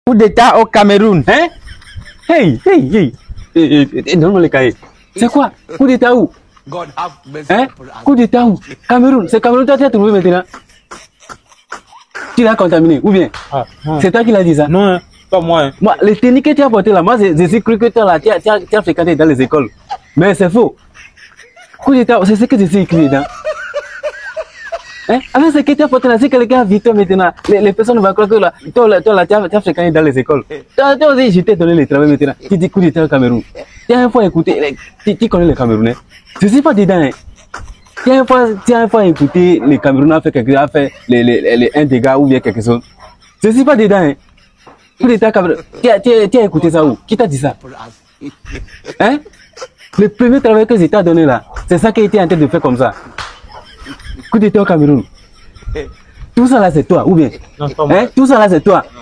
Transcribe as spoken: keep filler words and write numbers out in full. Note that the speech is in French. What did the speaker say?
Coup d'État au Cameroun. Hein? Hey, hey, hey. Eh, eh, eh, donne-moi les cahiers. C'est quoi? Coup d'État où? Hein? Coup d'État où? Cameroun. C'est Cameroun, toi tu as trouvé maintenant. Tu l'as contaminé, ou bien? Ah, ah. C'est toi qui l'as dit ça? Non, hein, pas moi. Hein. Moi, les techniques que tu as portées là, moi, j'ai cru que toi là, tu as, tu as, tu as fréquenté dans les écoles. Mais c'est faux. Coup d'État, c'est ce que je sais écrit dedans. Hein? Avec ce que tu as porté là, si quelqu'un a vu toi maintenant, les, les personnes vont croire que là, toi là, toi, là tu, as, tu as fréquenté dans les écoles. Toi, toi aussi, je t'ai donné le travail maintenant. Tu dis coup d'État au Cameroun. Tu as une fois écouté, tu, tu connais les Camerounais. Je ne suis pas dedans. Hein. Tu as une fois, tu as une fois écouté les Camerounais a fait quelque chose, a fait les, les, les, les un dégât ou bien quelque chose. Je ne suis pas dedans. Hein. Coup d'État Cameroun. Tu as, tu, as, tu as écouté ça où? Qui t'a dit ça? Hein? Le premier travail que je t'ai donné là, c'est ça qui a été en train de faire comme ça. Coup d'État au Cameroun. Tout ça là c'est toi, ou bien? Non, pas moi. Hein? Tout ça là c'est toi.